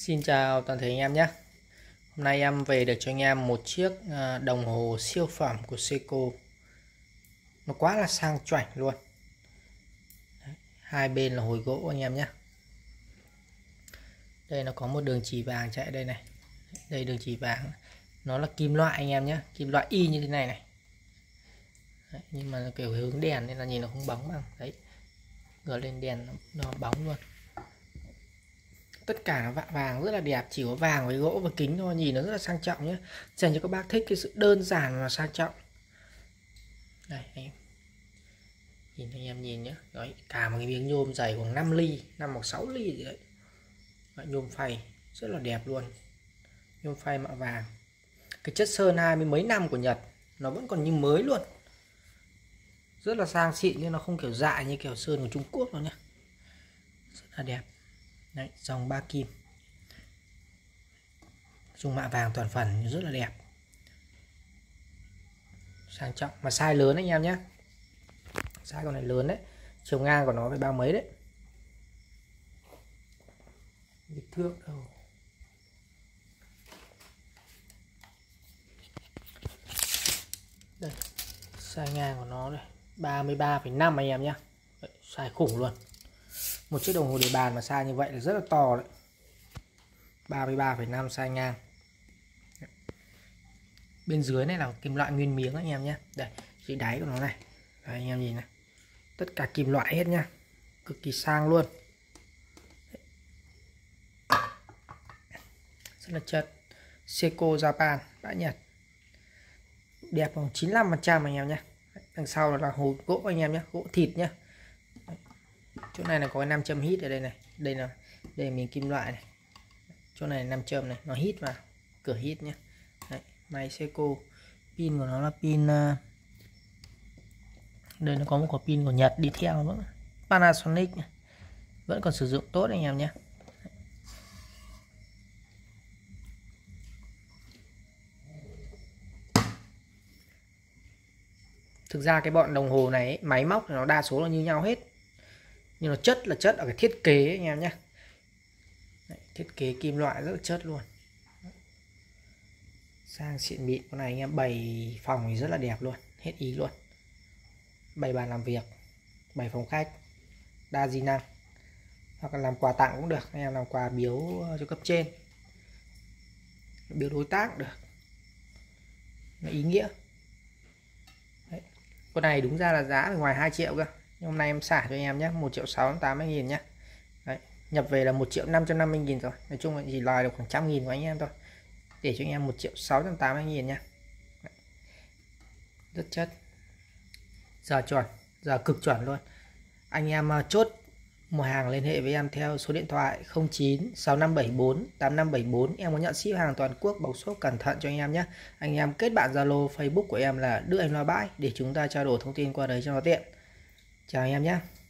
Xin chào toàn thể anh em nhé. Hôm nay em về được cho anh em một chiếc đồng hồ siêu phẩm của Seiko. Nó quá là sang chảnh luôn. Hai bên là hồi gỗ anh em nhé. Đây nó có một đường chỉ vàng chạy đây này. Đây đường chỉ vàng. Nó là kim loại anh em nhé. Kim loại y như thế này này. Đấy, nhưng mà kiểu hướng đèn nên là nhìn nó không bóng bằng. Đấy. Gỡ lên đèn nó bóng luôn. Tất cả nó vàng rất là đẹp, chỉ có vàng với gỗ và kính thôi, nhìn nó rất là sang trọng nhé, dành cho các bác thích cái sự đơn giản và sang trọng. Đây anh em nhìn nhé. Đấy, cả một cái miếng nhôm dày khoảng 5 ly, 5 hoặc 6 ly gì đấy. Đấy, nhôm phay rất là đẹp luôn, nhôm phay mạ vàng. Cái chất sơn 20 mấy năm của Nhật nó vẫn còn như mới luôn, rất là sang xịn nhưng nó không kiểu dại như kiểu sơn của Trung Quốc đâu nhé, rất là đẹp. Đấy, dòng 3 kim dùng mạ vàng toàn phần rất là đẹp, sang trọng mà size lớn anh em nhé. Size con này lớn đấy, chiều ngang của nó phải 3 mấy đấy, kích thước đâu. Đây, size ngang của nó đây 33,5 anh em nhé. Size khủng luôn. Một chiếc đồng hồ để bàn mà size như vậy là rất là to đấy. 33,5 size ngang. Bên dưới này là kim loại nguyên miếng anh em nhé. Đây, dưới đáy của nó này. Đây, anh em nhìn này. Tất cả kim loại hết nhá. Cực kỳ sang luôn. Rất là chất. Seiko Japan, bãi Nhật. Đẹp khoảng 95% anh em nhé. Đằng sau là hồ gỗ anh em nhé, gỗ thịt nhé. Chỗ này là có cái 5 châm hít ở đây này. Đây là miếng kim loại này. Chỗ này 5 châm này, nó hít vào, cửa hít nhé. Đấy, máy Seiko. Pin của nó là pin đây, nó có một quả pin của Nhật đi theo nữa. Panasonic vẫn còn sử dụng tốt anh em nhé. Thực ra cái bọn đồng hồ này ấy, máy móc thì nó đa số là như nhau hết, nhưng nó chất là chất ở cái thiết kế ấy, anh em nhé. Đấy, thiết kế kim loại rất là chất luôn, sang xịn mịn. Con này anh em bày phòng thì rất là đẹp luôn, hết ý luôn. Bày bàn làm việc, bày phòng khách, đa di năng, hoặc là làm quà tặng cũng được, anh em làm quà biếu cho cấp trên, biếu đối tác cũng được, nó ý nghĩa. Đấy. Con này đúng ra là giá ở ngoài 2 triệu cơ, nhưng hôm nay em xả cho anh em nhé, 1.680.000 nhé. Đấy, nhập về là 1.550.000 rồi. Nói chung là chỉ lời được khoảng 100.000 của anh em thôi, để cho anh em 1.680.000 nha. Rất chất, giờ chuẩn, giờ cực chuẩn luôn. Anh em chốt mua hàng liên hệ với em theo số điện thoại 0965748574. Em có nhận ship hàng toàn quốc, bọc shop cẩn thận cho anh em nhé. Anh em kết bạn Zalo, Facebook của em là Đức Anh Loa Bãi để chúng ta trao đổi thông tin qua đấy cho nó tiện. Chào anh em nhé.